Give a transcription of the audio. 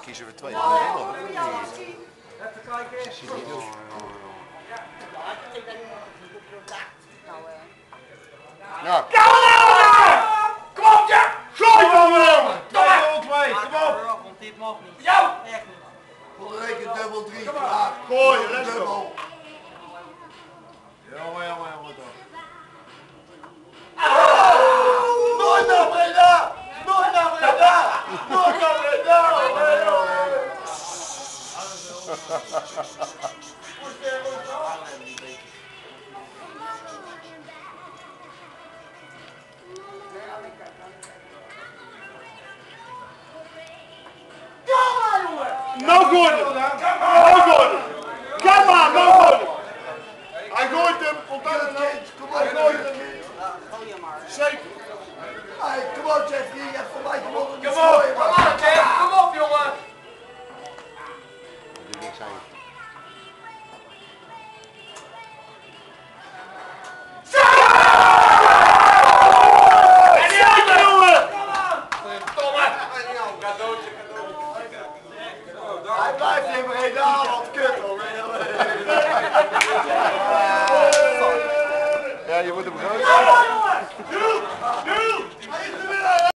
kiezen we twee. Even kijken. Ja. Kom op, Jack! Gooi van me! Kom op! Want dit mag niet. Jou! Echt niet. Reken dubbel 3. Gooi, let's go.